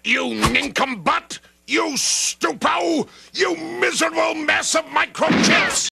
you nincombutt! You Stupow! You miserable mess of microchips!